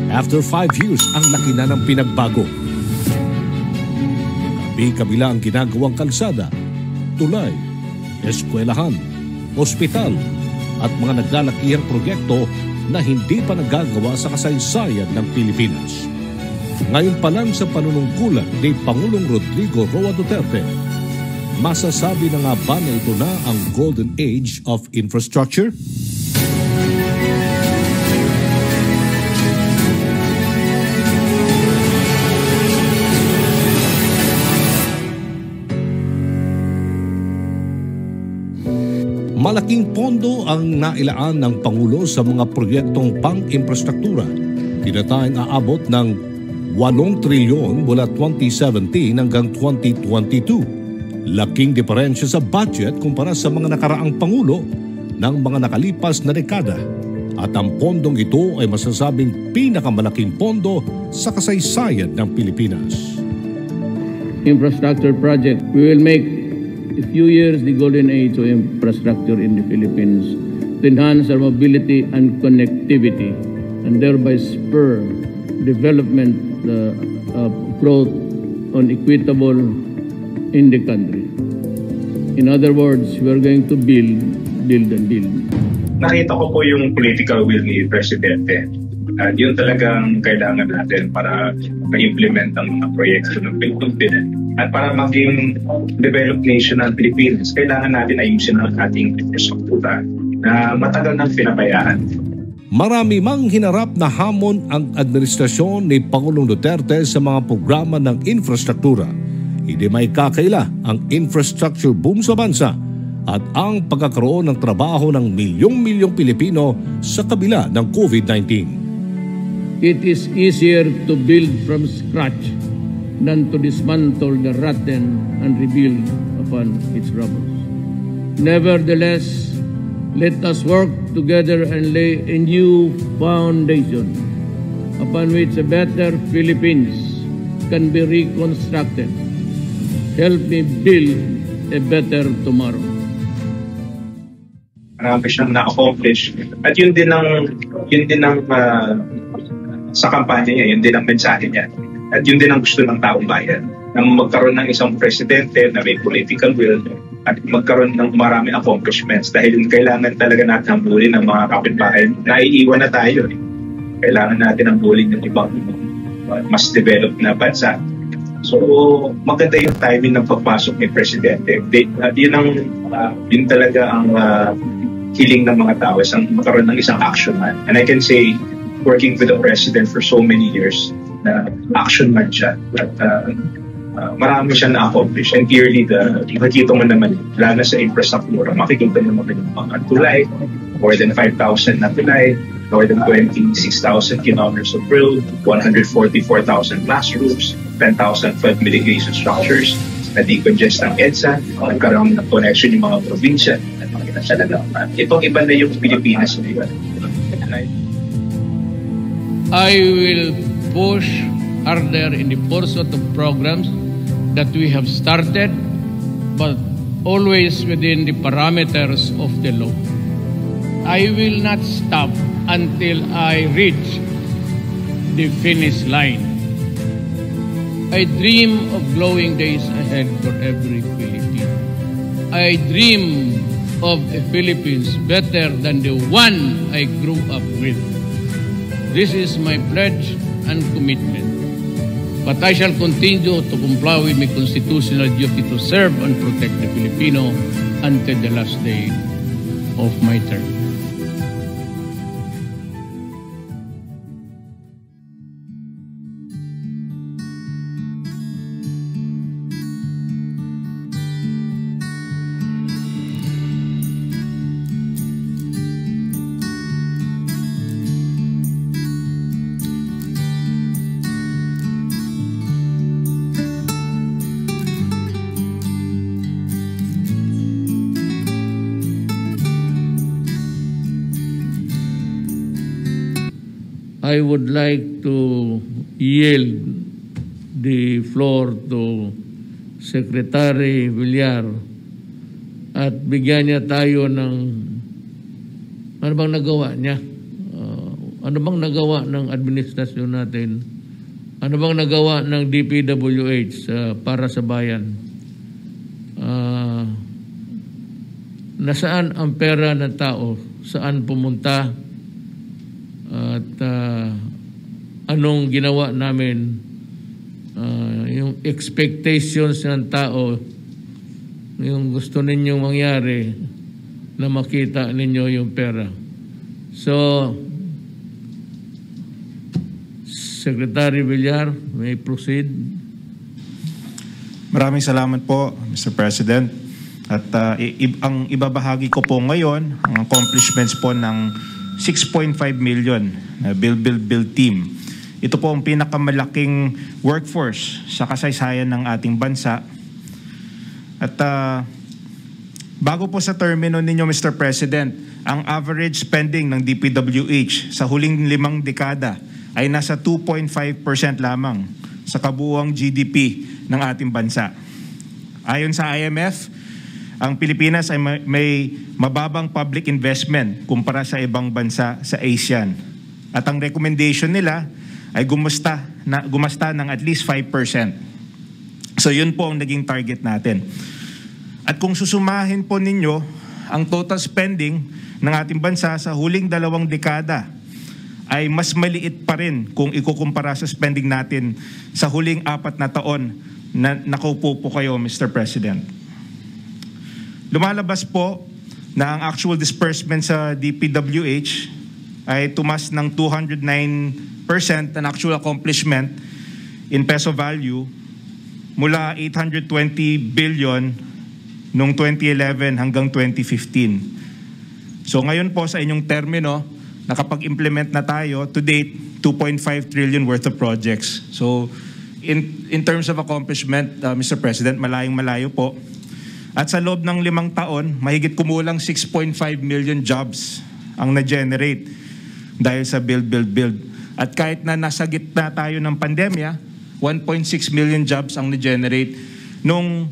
After 5 years, ang laki na ng pinagbago. Kabila ang ginagawang kalsada, tulay, eskwelahan, ospital, at mga naglalakihang proyekto na hindi pa nagagawa sa kasaysayan ng Pilipinas. Ngayon pa lang sa panunungkulan ni Pangulong Rodrigo Roa Duterte, masasabi na nga ba na ito na ang Golden Age of Infrastructure? Malaking pondo ang nailaan ng Pangulo sa mga proyektong pang-infrastruktura. Tinatayang aabot ng 8 trilyon mula 2017 hanggang 2022. Laking diferensya sa budget kumpara sa mga nakaraang Pangulo ng mga nakalipas na dekada. At ang pondong ito ay masasabing pinakamalaking pondo sa kasaysayan ng Pilipinas. Infrastructure project, we will make a few years the golden age of infrastructure in the Philippines to enhance our mobility and connectivity and thereby spur development growth on equitable in the country. In other words, we are going to build and build. Nakita ko po yung political will ni Presidente. Yun talagang kailangan natin para ma-implement ang mga proyekto ng Pilipinas. At para maging developed nation ng Pilipinas, kailangan natin ayusin ang ating infrastruktura na matagal nang pinabayaan. Marami mang hinarap na hamon ang administrasyon ni Pangulong Duterte sa mga programa ng infrastruktura. Hindi may kakaila ang infrastructure boom sa bansa at ang pagkakaroon ng trabaho ng milyong-milyong Pilipino sa kabila ng COVID-19. It is easier to build from scratch than to dismantle the rotten and rebuild upon its rubble. Nevertheless, let us work together and lay a new foundation upon which a better Philippines can be reconstructed. Help me build a better tomorrow. Marami siyang na-accomplish. At yun din ang sa kampanya niya, yun din ang mensahe niya. At yun din ang gusto ng taong bayan, na magkaroon ng isang presidente na may political will at magkaroon ng maraming accomplishments dahil kailangan talaga natin ang bulin ng mga kapitbahay. Naiiwan na tayo. Kailangan natin ang bulin ng ibang mas developed na bansa. So, maganda yung timing ng pagpasok ni Presidente. At yun talaga ang hiling ng mga tao, isang magkaroon ng isang action man. And I can say, working with the President for so many years, na action man siya at marami siya na-accomplish and clearly nakikita mo naman lalo sa infrastructure, makikita mo naman yung mga tulay, more than 5,000 na tulay, more than 26,000 kilometers of road, 144,000 classrooms, 10,000 flood mitigation structures, na decongest ng EDSA, nagkaroon ng connection yung mga probinsya at makita siya na itong iba na yung Pilipinas. I will push harder in the pursuit of programs that we have started, but always within the parameters of the law. I will not stop until I reach the finish line. I dream of glowing days ahead for every Filipino. I dream of a Philippines better than the one I grew up with. This is my pledge and commitment. But I shall continue to comply with my constitutional duty to serve and protect the Filipino until the last day of my term. I would like to yield the floor to Secretary Villar at bigyan niya tayo ng ano bang nagawa niya. Ano bang nagawa ng administrasyon natin? Ano bang nagawa ng DPWH para sa bayan? Nasaan ang pera ng tao? Saan pumunta? At anong ginawa namin? Yung expectations ng tao, yung gusto ninyong mangyari na makita ninyo yung pera. So, Secretary Villar, may proceed. Maraming salamat po, Mr. President. At ang ibabahagi ko po ngayon, ang accomplishments po ng 6.5 million na Build Team. Ito po ang pinakamalaking workforce sa kasaysayan ng ating bansa. At bago po sa termino ninyo, Mr. President, ang average spending ng DPWH sa huling 5 dekada ay nasa 2.5% lamang sa kabuuang GDP ng ating bansa. Ayon sa IMF, ang Pilipinas ay may mababang public investment kumpara sa ibang bansa sa ASEAN. At ang recommendation nila ay gumasta ng at least 5%. So yun po ang naging target natin. At kung susumahin po ninyo ang total spending ng ating bansa sa huling 2 dekada, ay mas maliit pa rin kung ikukumpara sa spending natin sa huling 4 na taon na nakaupo po kayo, Mr. President. Lumalabas po na ang actual disbursement sa DPWH ay tumas ng 209% ang actual accomplishment in peso value mula 820 billion noong 2011 hanggang 2015. So ngayon po sa inyong termino, nakapag-implement na tayo to date 2.5 trillion worth of projects. So in terms of accomplishment, Mr. President, malayong-malayo po. At sa loob ng 5 taon, mahigit kumulang 6.5 million jobs ang na-generate dahil sa build. At kahit na nasa gitna tayo ng pandemya, 1.6 million jobs ang na-generate noong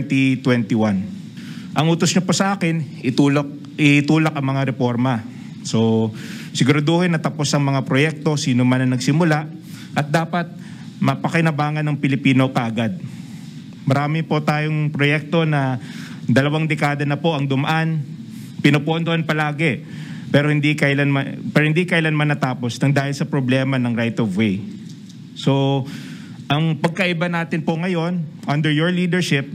2021. Ang utos niyo po sa akin, itulak ang mga reforma. So, siguraduhin na tapos ang mga proyekto, sino man ang nagsimula, at dapat mapakinabangan ng Pilipino kaagad. Marami po tayong proyekto na 2 dekada na po ang dumaan, pinupondohan palagi, pero hindi kailanman natapos nang dahil sa problema ng right of way. So, ang pagkaiba natin po ngayon, under your leadership,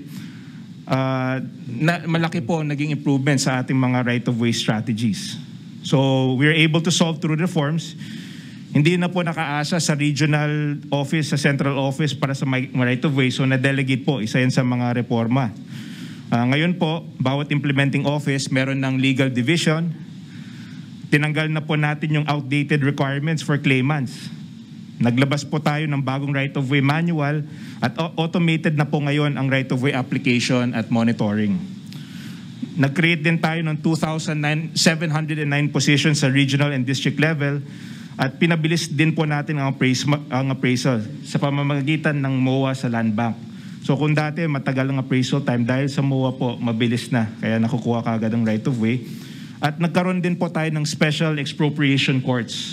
malaki po naging improvement sa ating mga right of way strategies. So we're able to solve through reforms. Hindi na po nakaasa sa regional office, sa central office para sa right of way. So na-delegate po, isa yan sa mga reforma. Ngayon po, bawat implementing office meron ng legal division. Tinanggal na po natin yung outdated requirements for claimants. Naglabas po tayo ng bagong right of way manual at automated na po ngayon ang right of way application at monitoring. Nag-create din tayo ng 2,709 positions sa regional and district level at pinabilis din po natin ang appraisal sa pamamagitan ng MOA sa land bank. So kung dati matagal ang appraisal time, dahil sa MOA po mabilis na, kaya nakukuha kaagad ang right of way. At nagkaroon din po tayo ng special expropriation courts.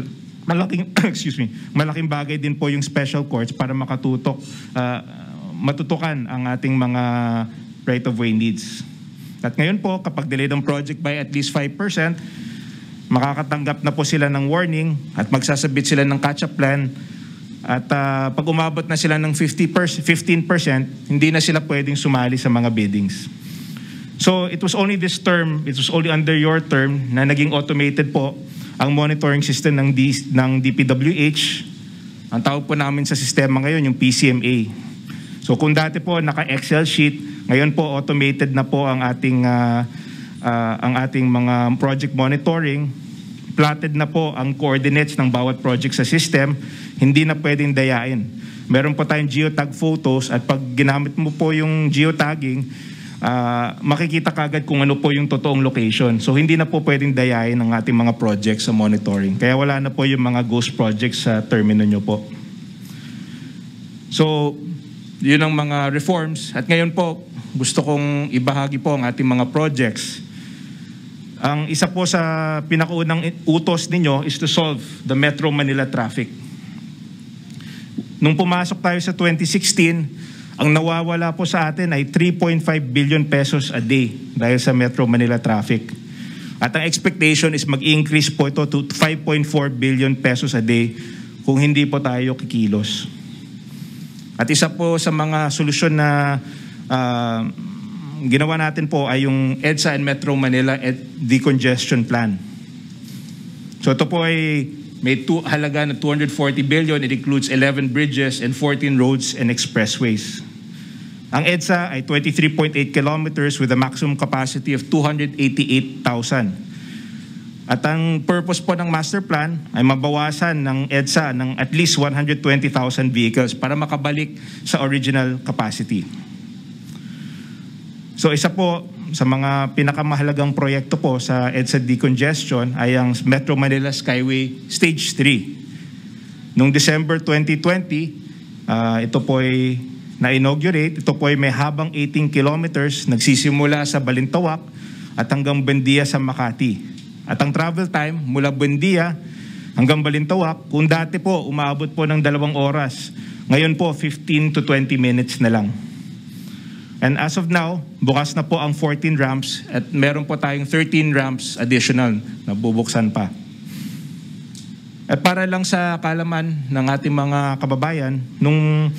Malaking bagay din po yung special courts para matutukan ang ating mga right of way needs. At ngayon po, kapag delayed ang project by at least 5%, makakatanggap na po sila ng warning at magsasabit sila ng catch-up plan. At pag umabot na sila ng 15%, hindi na sila pwedeng sumali sa mga biddings. So it was only this term, it was only under your term na naging automated po ang monitoring system ng DPWH. Ang tawag po namin sa sistema ngayon, yung PCMA. So kung dati po naka-Excel sheet, ngayon po automated na po ang ating mga project monitoring. Plotted na po ang coordinates ng bawat project sa system. Hindi na pwedeng dayain. Meron po tayong geotag photos at pag ginamit mo po yung geotagging, makikita kagad kung ano po yung totoong location. So hindi na po pwedeng dayain ang ating mga projects sa monitoring. Kaya wala na po yung mga ghost projects sa termino nyo po. So yun ang mga reforms. At ngayon po, gusto kong ibahagi po ang ating mga projects. Ang isa po sa pinakaunang utos ninyo is to solve the Metro Manila traffic. Nung pumasok tayo sa 2016, ang nawawala po sa atin ay 3.5 billion pesos a day dahil sa Metro Manila traffic. At ang expectation is mag-increase po ito to 5.4 billion pesos a day kung hindi po tayo kikilos. At isa po sa mga solusyon na ginawa natin po ay yung EDSA and Metro Manila Decongestion Plan. So ito po ay may halaga na 240 billion. It includes 11 bridges and 14 roads and expressways. Ang EDSA ay 23.8 kilometers with a maximum capacity of 288,000. At ang purpose po ng master plan ay mabawasan ng EDSA ng at least 120,000 vehicles para makabalik sa original capacity. So isa po sa mga pinakamahalagang proyekto po sa EDSA decongestion ay ang Metro Manila Skyway Stage 3. Noong December 2020, ito po ay na-inaugurate. Ito po ay may habang 18 kilometers, nagsisimula sa Balintawak at hanggang Buendia sa Makati. At ang travel time mula Buendia hanggang Balintawak, kung dati po umaabot po ng 2 oras, ngayon po 15 to 20 minutes na lang. And as of now, bukas na po ang 14 ramps at meron po tayong 13 ramps additional na bubuksan pa. At para lang sa kalaman ng ating mga kababayan, nung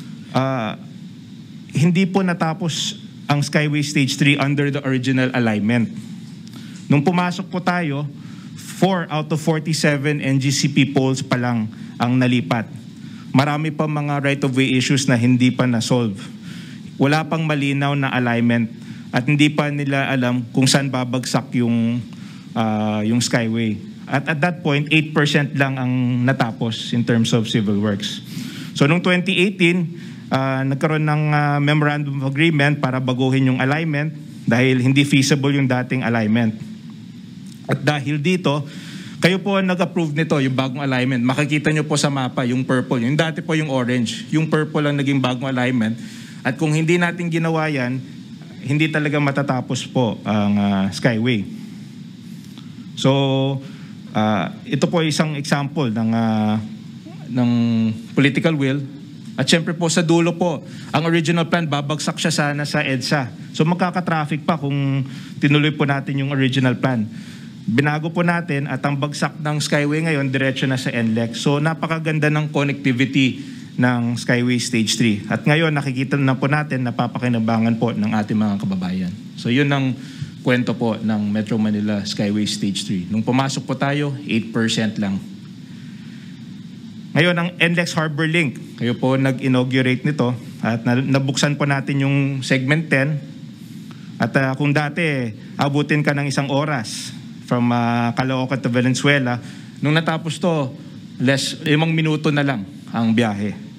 hindi po natapos ang Skyway Stage 3 under the original alignment. Nung pumasok po tayo, 4 out of 47 NGCP poles pa lang ang nalipat. Marami pa mga right-of-way issues na hindi pa na-solve. Wala pang malinaw na alignment at hindi pa nila alam kung saan babagsak yung Skyway. At at that point, 8% lang ang natapos in terms of civil works. So noong 2018, nagkaroon ng memorandum of agreement para baguhin yung alignment dahil hindi feasible yung dating alignment. At dahil dito, kayo po nag-approve nito, yung bagong alignment. Makikita nyo po sa mapa yung purple. Yung dati po yung orange. Yung purple lang naging bagong alignment. At kung hindi natin ginawa yan, hindi talaga matatapos po ang Skyway. So, ito po isang example ng political will. At syempre po sa dulo po, ang original plan, babagsak siya sana sa EDSA. So magkaka-traffic pa kung tinuloy po natin yung original plan. Binago po natin at ang bagsak ng Skyway ngayon, diretso na sa NLEX. So napakaganda ng connectivity ng Skyway Stage 3. At ngayon nakikita na po natin, napapakinabangan po ng ating mga kababayan. So yun ang kwento po ng Metro Manila Skyway Stage 3. Nung pumasok po tayo, 8% lang. Ngayon, ang NLEX Harbor Link, kayo po nag-inaugurate nito at nabuksan po natin yung segment 10. At kung dati, abutin ka ng 1 oras from Caloocan to Valenzuela, nung natapos to, 5 minuto na lang ang biyahe.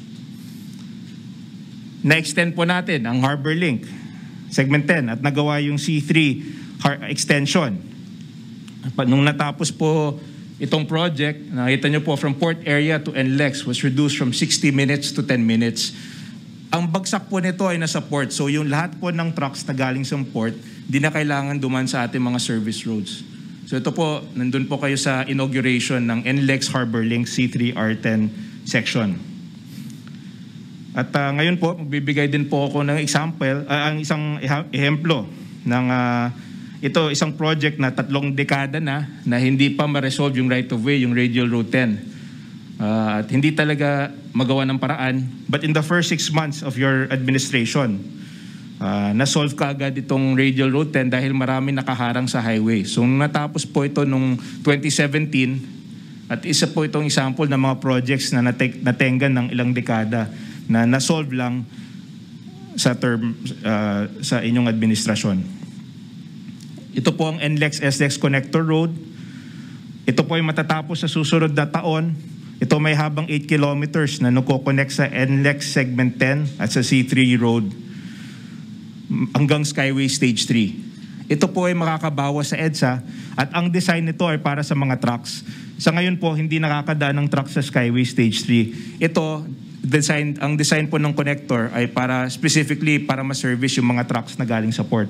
Na-extend po natin ang Harbor Link, segment 10, at nagawa yung C3 extension. Nung natapos po itong project, nakita nyo po from port area to NLEX was reduced from 60 minutes to 10 minutes. Ang bagsak po nito ay nasa port. So yung lahat po ng trucks na galing sa port, di na kailangan duman sa ating mga service roads. So ito po, nandun po kayo sa inauguration ng NLEX Harbor Link C3 R10 section. At ngayon po, magbibigay din po ako ng example, ang isang ehemplo ng ito, isang project na 3 dekada na hindi pa ma-resolve yung right-of-way, yung Radial Road 10. At hindi talaga magawa ng paraan. But in the first 6 months of your administration, na-solve kaagad itong Radial Road 10 dahil marami nakaharang sa highway. So natapos po ito nung 2017 at isa po itong example ng mga projects na natengan ng ilang dekada na na-solve lang sa sa inyong administrasyon. Ito po ang NLEX SLEX Connector Road. Ito po ay matatapos sa susunod na taon. Ito may habang 8 kilometers na nagko-connect sa NLEX Segment 10 at sa C3 Road hanggang Skyway Stage 3. Ito po ay makakabawas sa EDSA at ang design nito ay para sa mga trucks. Sa ngayon po, hindi nakakadaan ng trucks sa Skyway Stage 3. Ito, ang design po ng connector ay para specifically para ma-service yung mga trucks na galing sa port.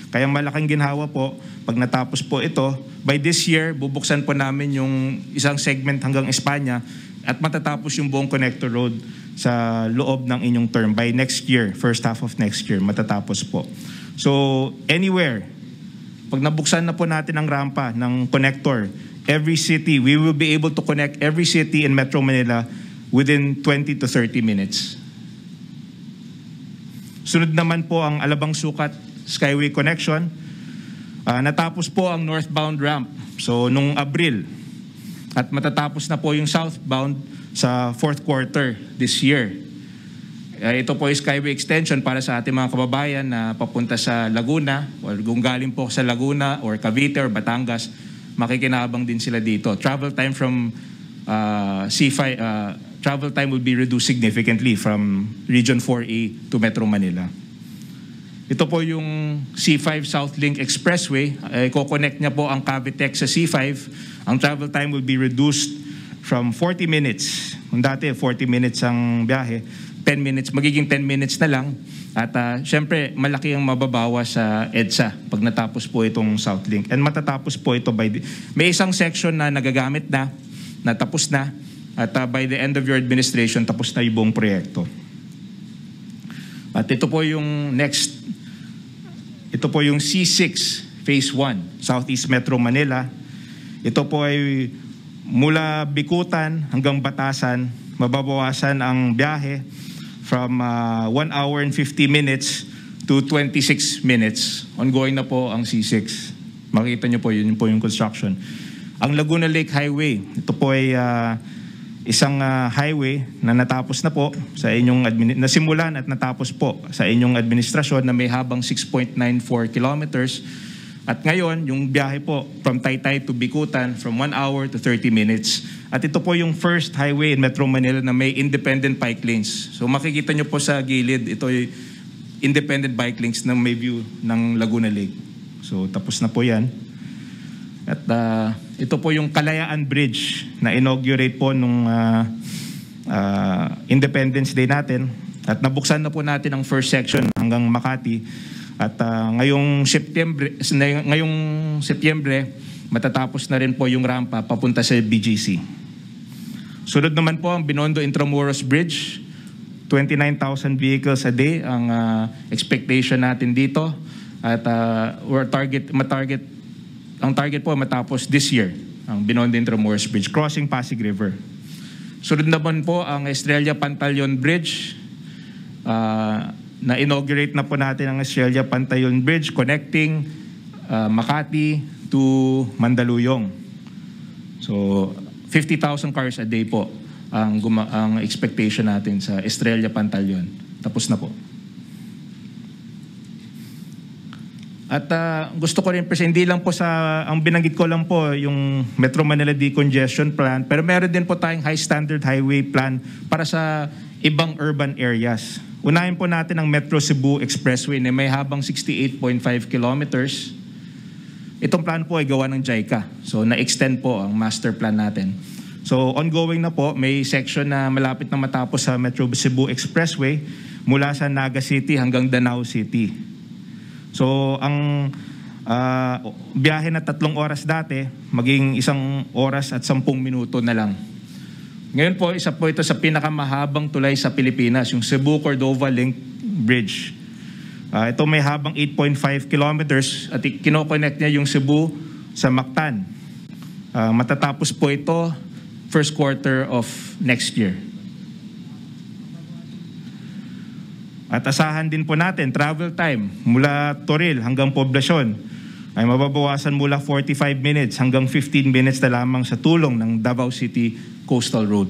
Kaya malaking ginhawa po, pag natapos po ito, by this year, bubuksan po namin yung isang segment hanggang Espanya at matatapos yung buong connector road sa loob ng inyong term. By next year, first half of next year, matatapos po. So, anywhere, pag nabuksan na po natin ang rampa ng connector, every city, we will be able to connect every city in Metro Manila within 20 to 30 minutes. Sunod naman po ang Alabang Sukat Skyway Connection. Natapos po ang northbound ramp. So, nung Abril. At matatapos na po yung southbound sa fourth quarter this year. Ito po yung Skyway Extension para sa ating mga kababayan na papunta sa Laguna or kung galing po sa Laguna or Cavite or Batangas, makikinabang din sila dito. Travel time from C5, travel time will be reduced significantly from Region 4A to Metro Manila. Ito po yung C5 Southlink Expressway. Ko-connect niya po ang Cavite sa C5. Ang travel time will be reduced from 40 minutes. Kung dati 40 minutes ang biyahe, 10 minutes, magiging 10 minutes na lang. At syempre, malaki ang mababawa sa EDSA pag natapos po itong Southlink. And matatapos po ito may isang section na nagagamit na, natapos na. At by the end of your administration, tapos na yung buong proyekto. At ito po yung next. Ito po yung C6 Phase 1, Southeast Metro Manila. Ito po ay mula Bikutan hanggang Batasan, mababawasan ang biyahe from 1 hour and 50 minutes to 26 minutes. Ongoing na po ang C6. Makita nyo po, yun po yung construction. Ang Laguna Lake Highway, ito po ay isang highway na natapos na po sa inyong nasimulan at natapos po sa inyong administrasyon na may habang 6.94 kilometers. At ngayon, yung biyahe po from Taytay to Bikutan from 1 hour to 30 minutes. At ito po yung first highway in Metro Manila na may independent bike lanes. So makikita nyo po sa gilid, ito yung independent bike lanes na may view ng Laguna Lake. So tapos na po yan. At ito po yung Kalayaan Bridge na inaugurate po nung Independence Day natin. At nabuksan na po natin ang first section hanggang Makati. At ngayong Setyembre, matatapos na rin po yung rampa papunta sa BGC. Sunod naman po ang Binondo Intramuros Bridge. 29,000 vehicles a day ang expectation natin dito. At ang target po matapos this year, ang Binondo Intramuros Bridge, crossing Pasig River. Sunod naman po ang Estrella Pantaleon Bridge. Na-inaugurate na po natin ang Estrella Pantaleon Bridge connecting Makati to Mandaluyong. So, 50,000 cars a day po ang expectation natin sa Estrella Pantaleon. Tapos na po. At gusto ko rin, hindi lang po ang binanggit ko lang po yung Metro Manila Decongestion Plan, pero meron din po tayong High Standard Highway Plan para sa ibang urban areas. Unahin po natin ang Metro Cebu Expressway na may habang 68.5 kilometers. Itong plan po ay gawa ng JICA. So na-extend po ang master plan natin. So ongoing na po, may section na malapit na matapos sa Metro Cebu Expressway mula sa Naga City hanggang Danao City. So, ang biyahe na 3 oras dati, maging 1 oras at 10 minuto na lang. Ngayon po, isa po ito sa pinakamahabang tulay sa Pilipinas, yung Cebu-Cordova Link Bridge. Ito may habang 8.5 kilometers at kinoconnect niya yung Cebu sa Mactan. Matatapos po ito first quarter of next year. At asahan din po natin, travel time mula Toril hanggang Poblacion ay mababawasan mula 45 minutes hanggang 15 minutes na lamang sa tulong ng Davao City Coastal Road.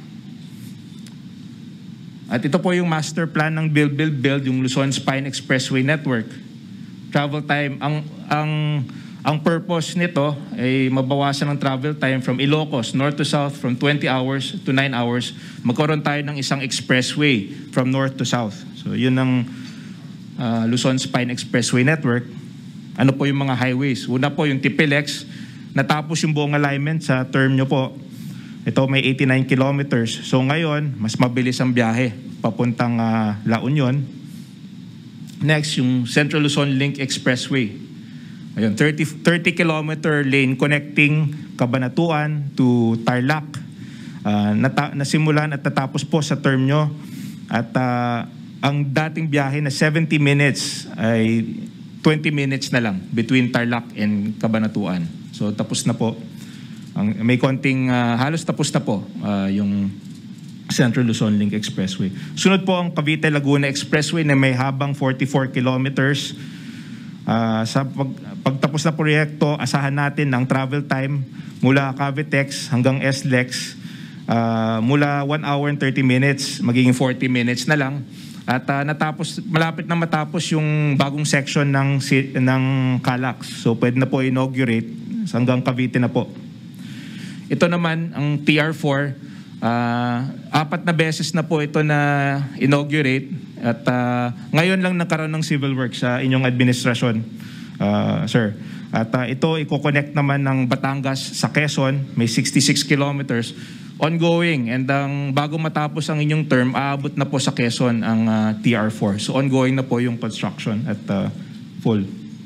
At ito po yung master plan ng Build, yung Luzon Spine Expressway Network. Travel time, ang purpose nito ay mabawasan ang travel time from Ilocos, north to south, from 20 hours to 9 hours. Magkaroon tayo ng isang expressway from north to south. So yun ang Luzon Spine Expressway Network. Ano po yung mga highways? Una po yung TPLEX. Natapos yung buong alignment sa term nyo po. Ito may 89 kilometers. So ngayon, mas mabilis ang biyahe papuntang La Union. Next, yung Central Luzon Link Expressway. Ayun, 30-kilometer lane connecting Cabanatuan to Tarlac. Nasimulan at natapos po sa term nyo. At ang dating biyahe na 70 minutes ay 20 minutes na lang between Tarlac and Cabanatuan. So tapos na po. May konting halos tapos na po yung Central Luzon Link Expressway. Sunod po ang Cavite-Laguna Expressway na may habang 44 kilometers. Sa pagtapos na proyekto, asahan natin ang travel time mula Cavitex hanggang SLEX mula 1 hour and 30 minutes, magiging 40 minutes na lang. At malapit na matapos yung bagong section ng Calax. So pwede na po inaugurate hanggang Cavite na po. Ito naman, ang TR4, 4 na beses na po ito na inaugurate at ngayon lang nagkaroon ng civil works sa inyong administrasyon, sir. At ito i-connect naman ng Batangas sa Quezon, may 66 kilometers ongoing, and bago matapos ang inyong term, aabot na po sa Quezon ang TR4. So ongoing na po yung construction at full.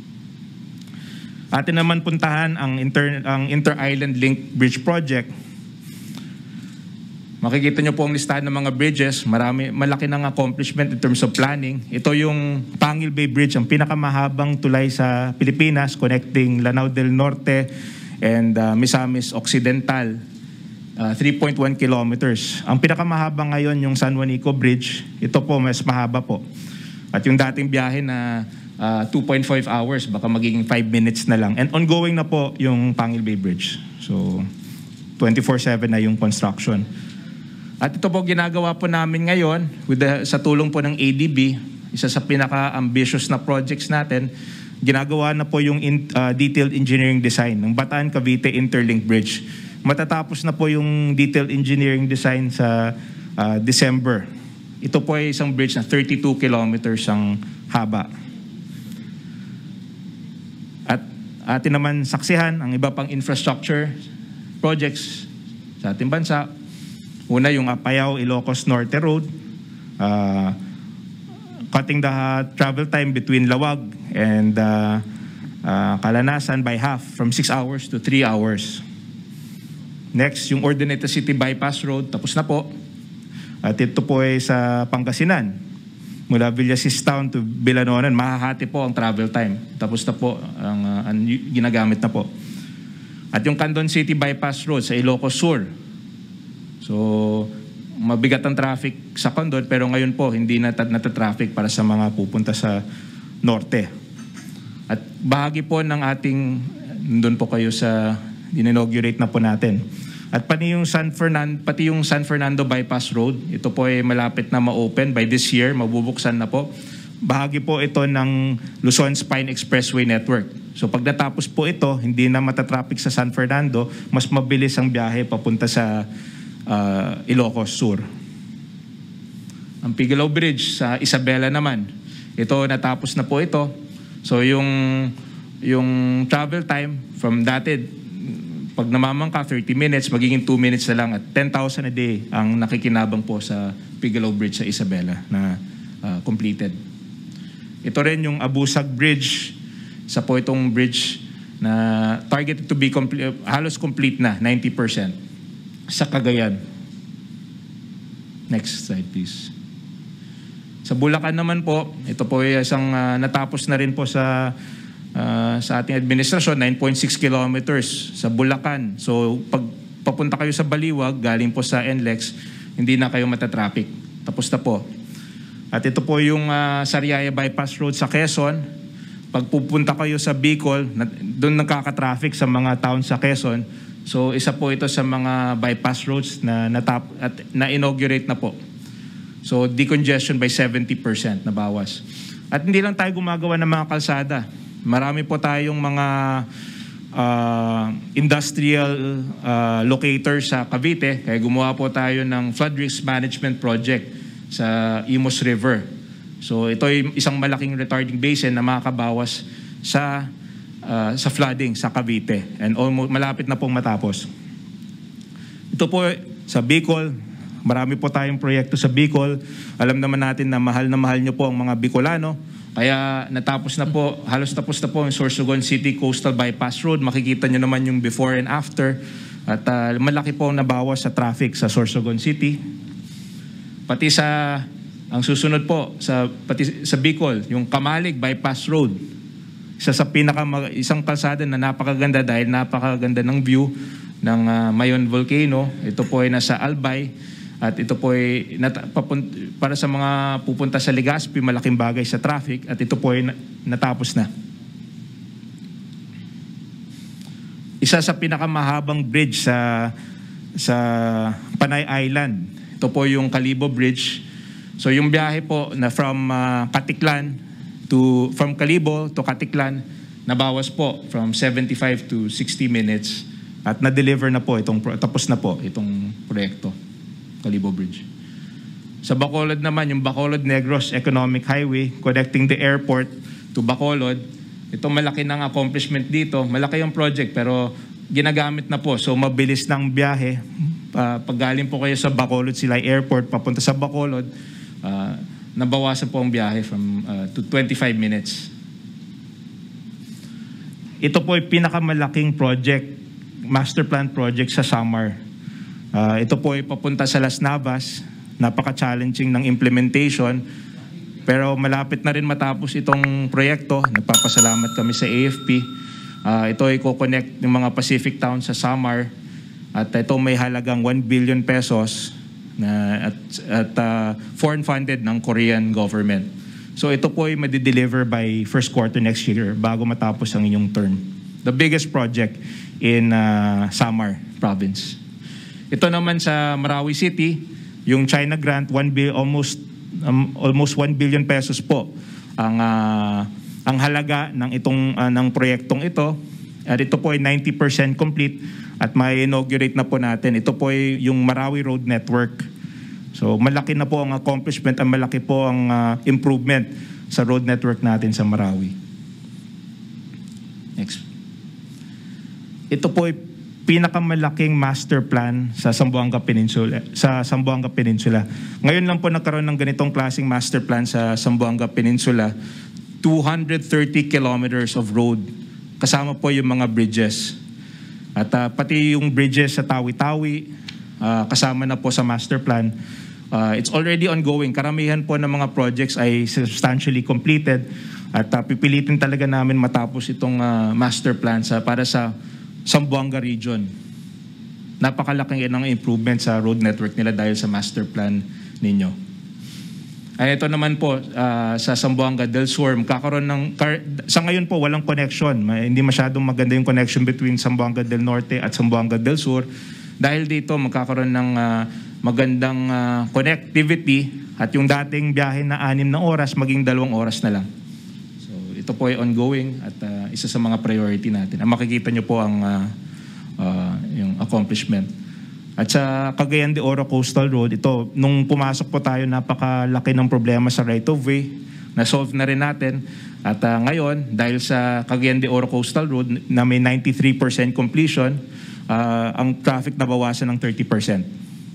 Atin naman puntahan ang Inter-Island Link Bridge Project. Makikita nyo po ang listahan ng mga bridges. Malaki ng accomplishment in terms of planning. Ito yung Pangil Bay Bridge, ang pinakamahabang tulay sa Pilipinas, connecting Lanao del Norte and Misamis Occidental, 3.1 kilometers. Ang pinakamahaba ngayon yung San Juanico Bridge. Ito po, mas mahaba po. At yung dating biyahe na 2.5 hours, baka magiging 5 minutes na lang. And ongoing na po yung Pangil Bay Bridge. So, 24/7 na yung construction. At ito po ginagawa po namin ngayon sa tulong po ng ADB, isa sa pinaka-ambitious na projects natin. Ginagawa na po yung detailed engineering design ng Bataan-Cavite Interlink Bridge. Matatapos na po yung detailed engineering design sa December. Ito po ay isang bridge na 32 kilometers ang haba. At atin naman saksihan ang iba pang infrastructure projects sa ating bansa. Una, yung Apayao-Ilocos Norte Road, cutting the travel time between Lawag and Calanasan by half, from 6 hours to 3 hours. Next, yung Ordoneta City Bypass Road, tapos na po. At ito po ay sa Pangasinan. Mula Villasis Town to Billanonan, mahahati po ang travel time. Tapos na po, ang ginagamit na po. At yung Candon City Bypass Road sa Ilocos Sur. So, mabigat ang traffic sa Condon, pero ngayon po, hindi natatraffic para sa mga pupunta sa norte. At bahagi po ng ating, doon po kayo sa, inaugurate na po natin. At pati yung San Fernando Bypass Road, ito po ay malapit na ma-open by this year, mabubuksan na po. Bahagi po ito ng Luzon Spine Expressway Network. So pag natapos po ito, hindi na matatraffic sa San Fernando, mas mabilis ang biyahe papunta sa Ilocos Sur. Ang Pigalaw Bridge sa Isabela naman, ito natapos na po ito. So yung travel time from dati, pag namamangka 30 minutes, magiging 2 minutes na lang, at 10,000 a day ang nakikinabang po sa Pigalaw Bridge sa Isabela na completed. Ito rin yung Abusag Bridge, sa po itong bridge na targeted to be halos complete na, 90%. Sa Cagayan. Next slide please. Sa Bulacan naman po, ito po ay isang natapos na rin po sa ating administrasyon, 9.6 kilometers sa Bulacan. So pag papunta kayo sa Baliwag, galing po sa NLEX, hindi na kayo matatraffic. Tapos na po. At ito po yung Sariaya Bypass Road sa Quezon. Pag pupunta kayo sa Bicol, doon nagkaka-traffic sa mga town sa Quezon. So isa po ito sa mga bypass roads na inaugurate na po. So decongestion by 70% na bawas. At hindi lang tayo gumagawa ng mga kalsada. Marami po tayong mga industrial locators sa Cavite. Kaya gumawa po tayo ng flood risk management project sa Imus River. So ito ay isang malaking retarding basin na makakabawas sa flooding sa Cavite, and almost malapit na pong matapos. Ito po sa Bicol, marami po tayong proyekto sa Bicol. Alam naman natin na mahal nyo po ang mga Bicolano. Kaya natapos na po, halos tapos na po ang Sorsogon City Coastal Bypass Road. Makikita nyo naman yung before and after. At malaki po ang nabawas sa traffic sa Sorsogon City. Pati ang susunod po, pati sa Bicol, yung Kamalig Bypass Road. Isang kalsada na napakaganda dahil napakaganda ng view ng Mayon Volcano. Ito po ay nasa Albay. At ito po ay para sa mga pupunta sa Legazpi, malaking bagay sa traffic. At ito po ay natapos na. Isa sa pinakamahabang bridge sa Panay Island. Ito po yung Kalibo Bridge. So yung biyahe po na from Kalibo to Katiklan, nabawas po from 75 to 60 minutes. At na-deliver na po tapos na po itong proyekto. Kalibo Bridge. Sa Bacolod naman, yung Bacolod-Negros Economic Highway connecting the airport to Bacolod, ito malaki ng accomplishment dito. Malaki yung project pero ginagamit na po. So mabilis ng biyahe. Pag galing po kayo sa Bacolod Silay Airport papunta sa Bacolod, nabawasan po ang biyahe to 25 minutes. Ito po ay pinakamalaking project, master plan project sa Samar. Ito po ay papunta sa Las Navas. Napaka-challenging ng implementation. Pero malapit na rin matapos itong proyekto. Nagpapasalamat kami sa AFP. Ito ay co-connect ng mga Pacific towns sa Samar. At ito may halagang 1 billion pesos at foreign funded ng Korean government. So ito po ay madi-deliver by first quarter next year bago matapos ang inyong term. The biggest project in Samar province. Ito naman sa Marawi City, yung China grant, almost 1 billion pesos po ang halaga ng proyektong ito. At ito po ay 90% complete at ma-inaugurate na po natin. Ito po ay yung Marawi Road Network. So malaki na po ang accomplishment at malaki po ang improvement sa road network natin sa Marawi. Next. Ito po ay pinakamalaking master plan sa Zamboanga Peninsula. Ngayon lang po nagkaroon ng ganitong klaseng master plan sa Zamboanga Peninsula. 230 kilometers of road. Kasama po yung mga bridges. At pati yung bridges sa Tawi-Tawi, kasama na po sa master plan. It's already ongoing. Karamihan po ng mga projects ay substantially completed. At pipilitin talaga namin matapos itong master plan para sa Zamboanga region. Napakalaking ng improvement sa road network nila dahil sa master plan ninyo. Ay ito naman po sa Zamboanga del Sur, sa ngayon po walang connection. Hindi masyadong maganda yung connection between Zamboanga del Norte at Zamboanga del Sur. Dahil dito magkakaroon ng magandang connectivity at yung dating biyahe na 6 na oras maging 2 oras na lang. Ito po ay ongoing at isa sa mga priority natin. Makikita nyo po ang yung accomplishment. At sa Cagayan de Oro Coastal Road, ito, nung pumasok po tayo, napakalaki ng problema sa right-of-way. Na-solve na rin natin. At ngayon, dahil sa Cagayan de Oro Coastal Road na may 93% completion, ang traffic nabawasan ng 30%.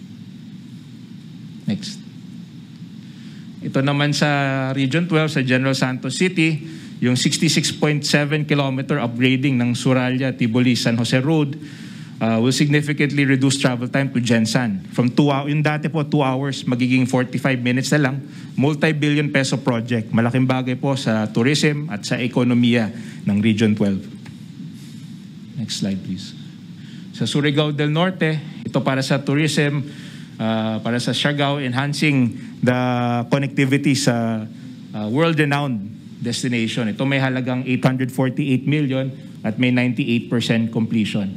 Next. Ito naman sa Region 12, sa General Santos City, yung 66.7 kilometer upgrading ng Suralya, Tiboli, San Jose Road will significantly reduce travel time to Gensan. From 2 hours, yung dati po 2 hours, magiging 45 minutes na lang. Multi-billion peso project. Malaking bagay po sa tourism at sa ekonomiya ng Region 12. Next slide please. Sa Surigao del Norte, ito para sa tourism, para sa Siargao, enhancing the connectivity sa world-renowned destination. Ito may halagang 848 million at may 98% completion.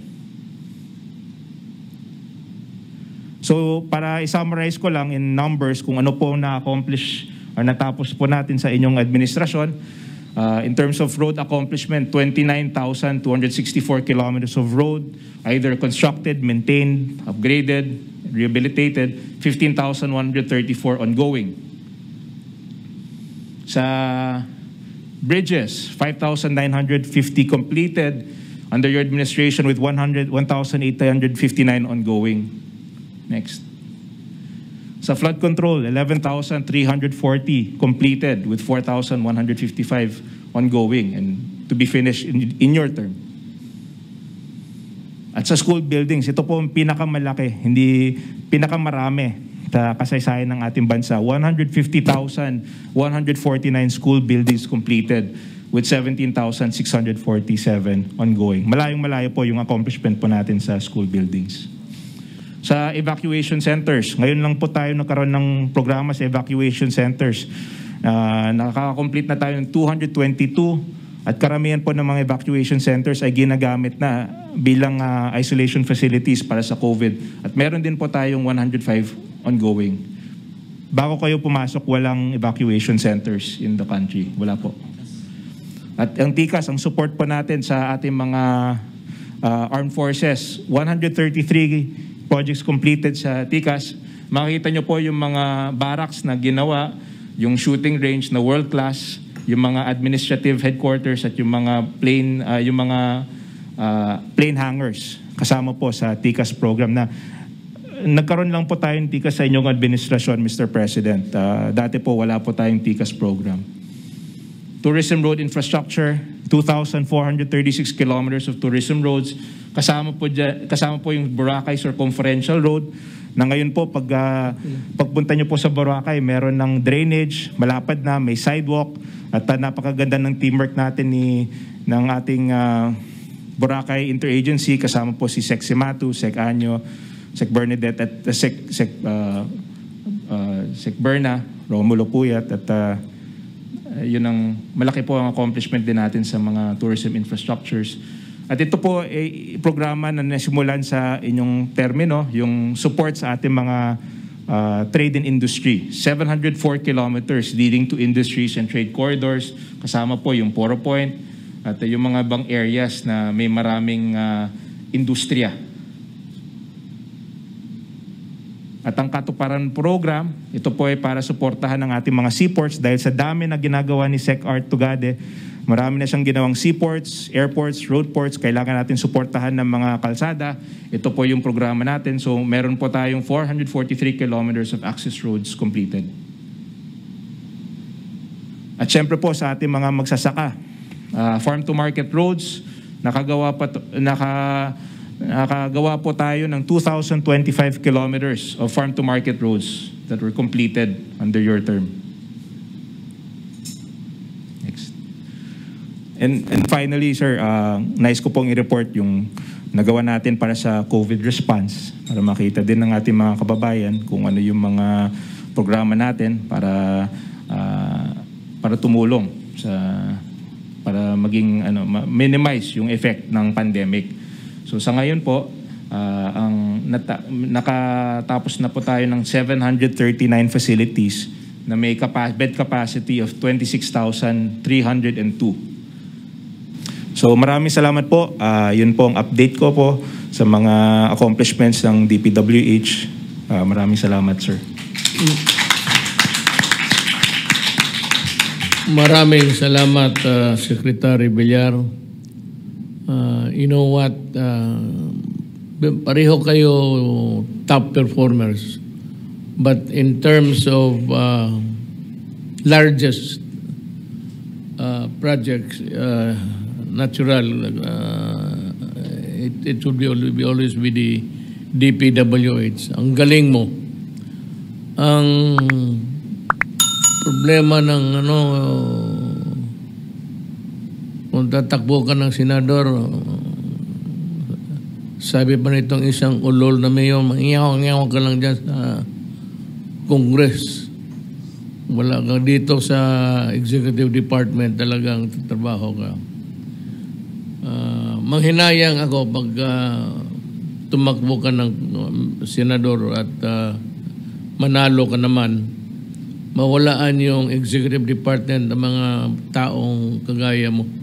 So para i-summarize ko lang in numbers kung ano po na-accomplish or natapos po natin sa inyong administrasyon. In terms of road accomplishment, 29,264 kilometers of road, either constructed, maintained, upgraded, rehabilitated, 15,134 ongoing. Sa bridges, 5,950 completed under your administration with 1,859 ongoing. Next. Sa flood control, 11,340 completed with 4,155 ongoing and to be finished in your term. At sa school buildings, ito po ang pinakamalaki, hindi pinakamarami sa kasaysayan ng ating bansa. 150,149 school buildings completed with 17,647 ongoing. Malayong-malayo po yung accomplishment po natin sa school buildings. Sa evacuation centers, ngayon lang po tayo nagkaroon ng programa sa evacuation centers. Nakaka-complete na tayo ng 222 at karamihan po ng mga evacuation centers ay ginagamit na bilang isolation facilities para sa COVID. At meron din po tayong 105 ongoing. Bago kayo pumasok, walang evacuation centers in the country. Wala po. At ang TICAS, ang support po natin sa ating mga armed forces, 133 projects completed sa TICAS. Makikita nyo po yung mga barracks na ginawa, yung shooting range na world-class, yung mga administrative headquarters at yung mga plane hangars kasama po sa TICAS program na nagkaroon lang po tayong TICAS sa inyong administrasyon, Mr. President. Dati po wala po tayong TICAS program. Tourism road infrastructure, 2,436 kilometers of tourism roads. Kasama po yung Boracay Circumferential Road na ngayon po pagpunta nyo po sa Boracay, meron ng drainage, malapad na, may sidewalk, at napakaganda ng teamwork natin ng ating Boracay Interagency, kasama po si Sec Simatu, Sec Anyo, Sec Bernadette at Sec Berna, Romulo Puyat, at yun ang malaki po ang accomplishment din natin sa mga tourism infrastructures. At ito po ay programa na nasimulan sa inyong termino, yung support sa ating mga trade and industry. 704 kilometers leading to industries and trade corridors. Kasama po yung Poro Point at yung mga bang areas na may maraming industriya. At ang Katuparan program, ito po ay para suportahan ng ating mga seaports dahil sa dami na ginagawa ni Sec Art Tugade. Marami na siyang ginawang seaports, airports, roadports. Kailangan natin suportahan ng mga kalsada. Ito po yung programa natin. So meron po tayong 443 kilometers of access roads completed. At syempre po sa ating mga magsasaka, farm-to-market roads, nakagawa po tayo ng 2,025 kilometers of farm-to-market roads that were completed under your term. And finally, sir, nais ko pong i-report yung nagawa natin para sa COVID response para makita din ng ating mga kababayan kung ano yung mga programa natin para tumulong para maging minimize yung effect ng pandemic. So sa ngayon po, nakatapos na po tayo ng 739 facilities na may bed capacity of 26,302. So maraming salamat po. Yun po ang update ko po sa mga accomplishments ng DPWH. Maraming salamat, sir. Maraming salamat, Secretary Villar. You know what? Pareho kayo top performers. But in terms of largest projects, natural, it would always be the DPWH. Ang galing mo. Ang problema ng kung tatakbo ka ng senador, sabi pa nitong isang ulol na mayor, mangiyaw ka lang dyan sa Congress. Wala ka dito sa executive department, talagang trabaho ka. Manghinayang ako pag tumakbo ka ng senador at manalo ka naman, mawalaan yung executive department ng mga taong kagaya mo.